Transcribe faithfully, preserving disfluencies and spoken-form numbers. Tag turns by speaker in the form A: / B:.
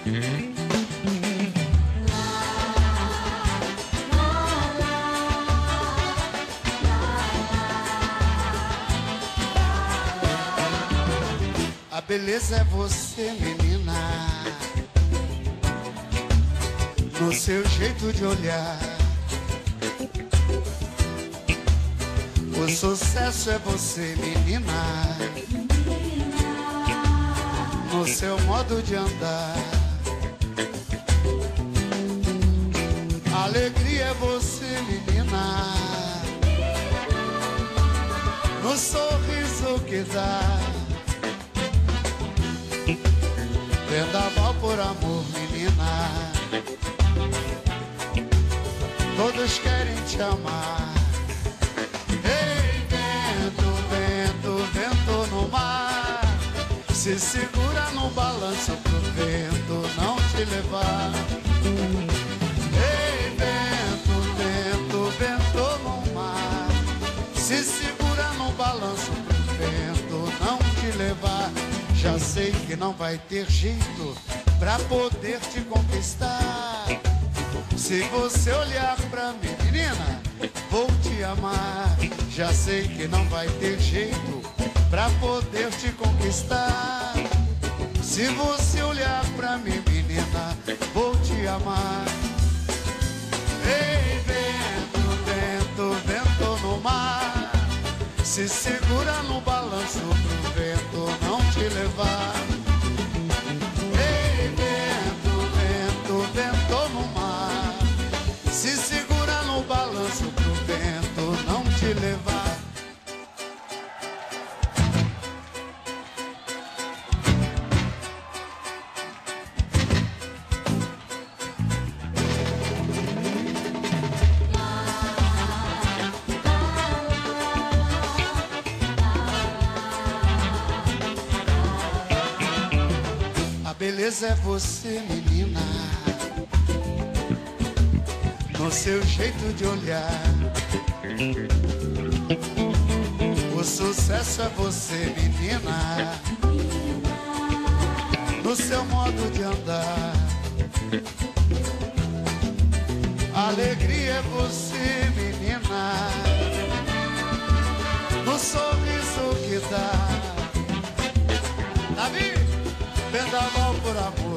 A: A beleza é você, menina, no seu jeito de olhar. O sucesso é você, menina, no seu modo de andar. A alegria é você, menina, no sorriso que dá. Vendaval por amor, menina, todos querem te amar. Ei, vento, vento, vento no mar, se segura no balanço pro vento não te levar. Ei, vento, vento, vento no mar, se segura no balanço pro vento não te levar. Já sei que não vai ter jeito pra poder te conquistar. Se você olhar pra mim, menina, vou te amar. Já sei que não vai ter jeito pra poder te conquistar. Se você olhar pra mim, menina, vou te amar. Ei, vento, vento, vento no mar, se segura no balanço pro vento não te levar. Ei, vento, vento, vento no mar, se segura no balanço pro vento não te levar. Beleza é você, menina, no seu jeito de olhar. O sucesso é você, menina, no seu modo de andar. A alegria é você, menina, no sorriso que dá. Davi! Vendaval por amor.